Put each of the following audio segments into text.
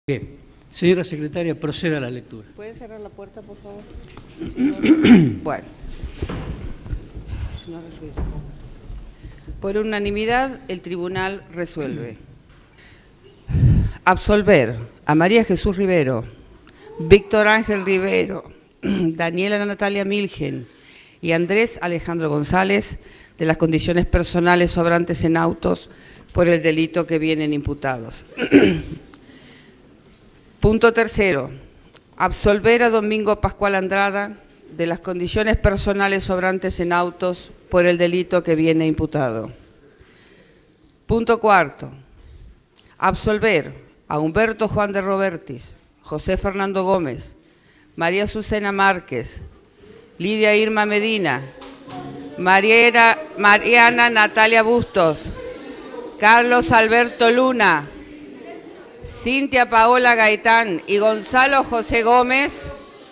Bien. Señora secretaria, proceda a la lectura. ¿Puede cerrar la puerta, por favor? Bueno. Por unanimidad, el tribunal resuelve absolver a María Jesús Rivero, Víctor Ángel Rivero, Daniela Natalia Milgen y Andrés Alejandro González de las condiciones personales sobrantes en autos por el delito que vienen imputados. Punto tercero, absolver a Domingo Pascual Andrada de las condiciones personales sobrantes en autos por el delito que viene imputado. Punto cuarto, absolver a Humberto Juan de Robertis, José Fernando Gómez, María Azucena Márquez, Lidia Irma Medina, Mariana Natalia Bustos, Carlos Alberto Luna, Cintia Paola Gaitán y Gonzalo José Gómez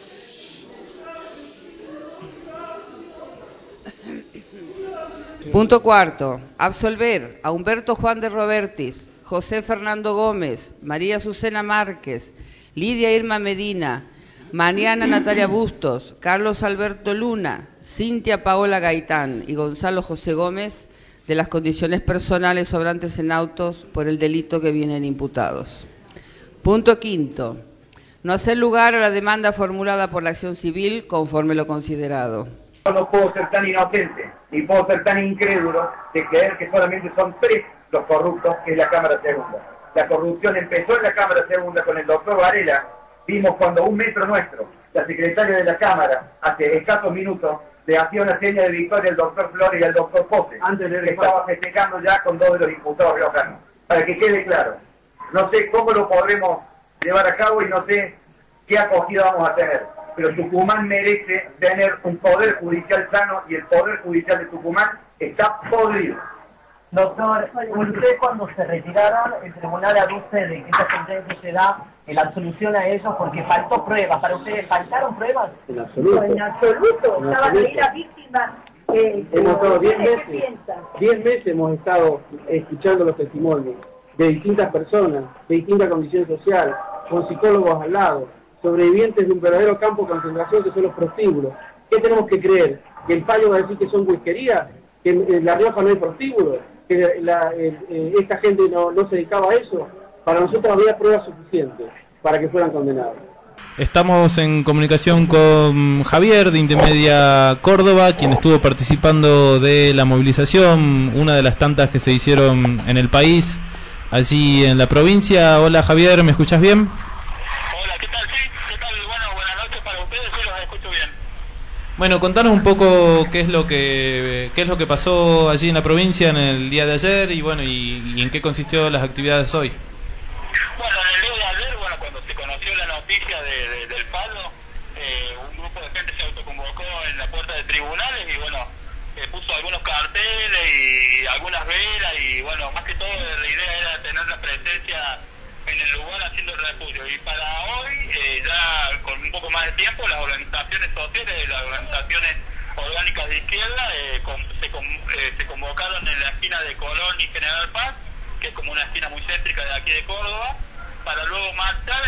Punto cuarto, absolver a Humberto Juan de Robertis, José Fernando Gómez, María Azucena Márquez, Lidia Irma Medina, Mariana Natalia Bustos, Carlos Alberto Luna, Cintia Paola Gaitán y Gonzalo José Gómez de las condiciones personales sobrantes en autos por el delito que vienen imputados. Punto quinto, no hacer lugar a la demanda formulada por la acción civil conforme lo considerado. No puedo ser tan inocente, ni puedo ser tan incrédulo de creer que solamente son 3 los corruptos en la Cámara Segunda. La corrupción empezó en la Cámara Segunda con el doctor Varela. Vimos cuando un metro nuestro, la secretaria de la Cámara, hace escasos minutos, le hacía una seña de victoria al doctor Flores y al doctor Pose, antes de que estaba festejando ya con 2 de los imputados riojanos. Para que quede claro, no sé cómo lo podremos llevar a cabo y no sé qué acogida vamos a tener, pero Tucumán merece tener un poder judicial sano y el poder judicial de Tucumán está podrido. Doctor, usted cuando se retiraron, el tribunal aduce de que esta sentencia se da en la absolución a ellos porque faltó pruebas. ¿Para ustedes faltaron pruebas? En absoluto. En absoluto. Estaban ahí las víctimas. Hemos estado 10 meses. 10 meses hemos estado escuchando los testimonios de distintas personas, de distintas condiciones sociales, con psicólogos al lado, sobrevivientes de un verdadero campo de concentración que son los prostíbulos. ¿Qué tenemos que creer? ¿Que el fallo va a decir que son whiskerías? ¿Que en La Rioja no hay prostíbulos? ¿Que esta gente no se dedicaba a eso? Para nosotros había pruebas suficientes para que fueran condenados. Estamos en comunicación con Javier de Intermedia Córdoba, quien estuvo participando de la movilización, una de las tantas que se hicieron en el país, allí en la provincia. Hola Javier, ¿me escuchas bien? Hola, ¿qué tal? Sí, ¿qué tal? Bueno, buenas noches para ustedes, sí los escucho bien. Bueno, contanos un poco qué es lo que pasó allí en la provincia en el día de ayer y bueno, y en qué consistió las actividades hoy. Bueno, en el día de ayer, bueno, cuando se conoció la noticia del palo, un grupo de gente se autoconvocó en la puerta de tribunales y bueno, puso algunos carteles y algunas velas y bueno, más que todo la idea era tener la presencia en el lugar haciendo el repudio. Y para hoy, ya con un poco más de tiempo, las organizaciones sociales, las organizaciones orgánicas de izquierda se convocaron en la esquina de Colón y General Paz, que es como una esquina muy céntrica de aquí de Córdoba, para luego marchar.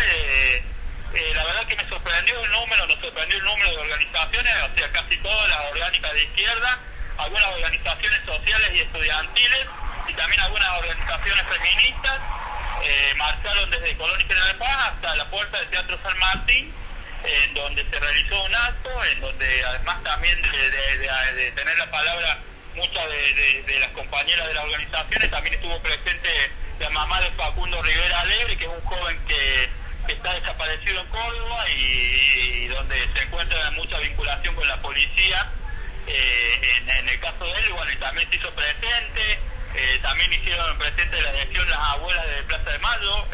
La verdad que me sorprendió el número, nos sorprendió el número de organizaciones, o sea, casi todas las orgánicas de izquierda, algunas organizaciones sociales y estudiantiles, y también algunas organizaciones feministas. Marcharon desde Colón y General Paz hasta la puerta del Teatro San Martín, en donde se realizó un acto, en donde además también de tener la palabra muchas de las compañeras de las organizaciones, también estuvo presente la mamá de Facundo Rivera Alegre, que es un joven que está desaparecido en Córdoba y donde se encuentra mucha vinculación con la policía en el caso de él. Bueno, y también se hizo presente. También hicieron presente la elección las abuelas de Plaza de Mayo,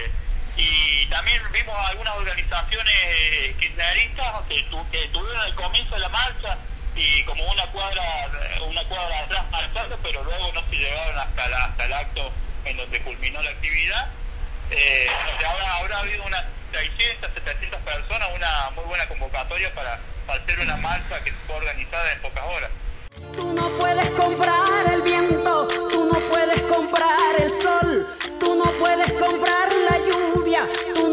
y también vimos algunas organizaciones kirchneristas que tuvieron el comienzo de la marcha y como una cuadra atrás marchando, pero luego no se llegaron hasta el acto en donde culminó la actividad. Habrá habido unas 600, 700 personas, una muy buena convocatoria para hacer una marcha que fue organizada en pocas horas. Tú no puedes comprar el viento, tú no puedes comprar el sol, tú no puedes comprar la lluvia, tú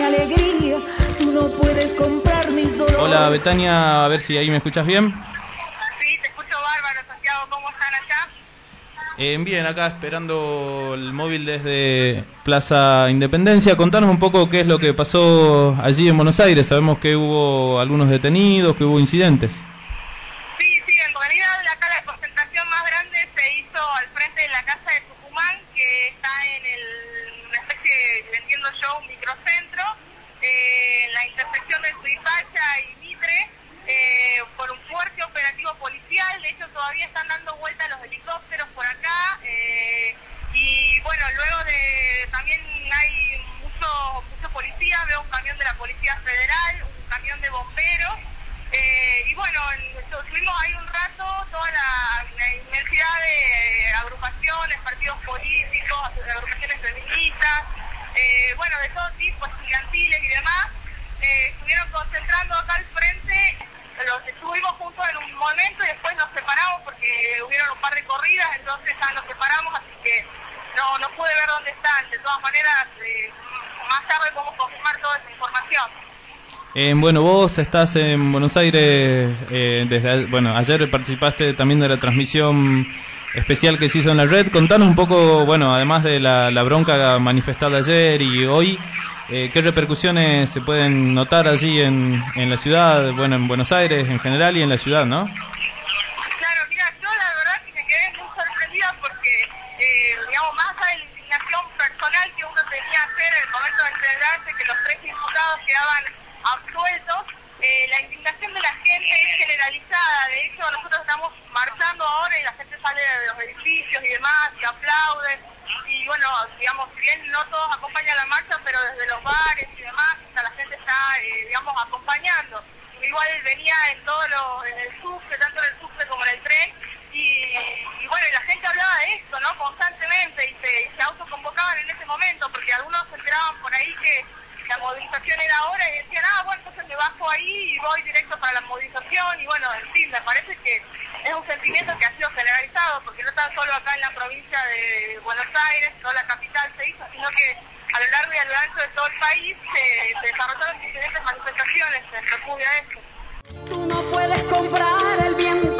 alegría, tú no puedes comprar mis dolores. Hola Betania, a ver si ahí me escuchas bien. Sí, te escucho bárbaro, Santiago. ¿Cómo están allá? Bien, acá esperando el móvil desde Plaza Independencia. Contanos un poco qué es lo que pasó allí en Buenos Aires. Sabemos que hubo algunos detenidos, que hubo incidentes. Sí, en realidad la cala de concentración más grande se hizo al frente de la casa de Tucumán, que está en una especie, entiendo yo, un microcentro, en la intersección de Suipacha y Mitre, por un fuerte operativo policial. De hecho, todavía están dando vueltas los helicópteros por acá, y bueno, luego de también hay mucho policía. Veo un camión de la Policía Federal, un camión de bomberos, y bueno, estuvimos ahí un rato, toda la inmensidad de agrupaciones, partidos políticos, agrupaciones feministas, bueno, de todo tipo, estudiantiles y demás, estuvieron concentrando acá al frente. Los estuvimos juntos en un momento y después nos separamos porque hubieron un par de corridas, entonces ya nos separamos, así que no pude ver dónde están. De todas maneras, más tarde podemos confirmar toda esa información. Bueno, vos estás en Buenos Aires, ayer participaste también de la transmisión especial que se hizo en la red. Contanos un poco, bueno, además de la bronca manifestada ayer y hoy, ¿qué repercusiones se pueden notar allí en la ciudad, bueno, en Buenos Aires en general y en la ciudad, ¿no? Claro, mira, yo la verdad que me quedé muy sorprendida porque, digamos, más allá de la indignación personal que uno tenía ayer en el momento de enterarse que los 3 imputados quedaban absueltos, la indignación de la gente es generalizada. De hecho, nosotros estamos marchando ahora y la gente sale de los edificios y demás y aplaude. Y bueno, digamos, si bien no todos acompañan la marcha, pero desde los bares y demás, la gente está, digamos, acompañando. Igual venía en el subte, tanto en el subte como en el tren, y bueno, y la gente hablaba de esto, ¿no? Constantemente, y se autoconvocaban en ese momento, porque algunos se enteraban por ahí que la movilización era ahora y decían, bueno, entonces me bajo ahí y voy directo para la movilización. Y bueno, en fin, me parece que es un sentimiento que ha sido generalizado, porque no tan solo acá en la provincia de Buenos Aires, no la capital se hizo, sino que a lo largo y a lo ancho de todo el país se desarrollaron diferentes manifestaciones en repudio a esto. Tú no puedes comprar el bien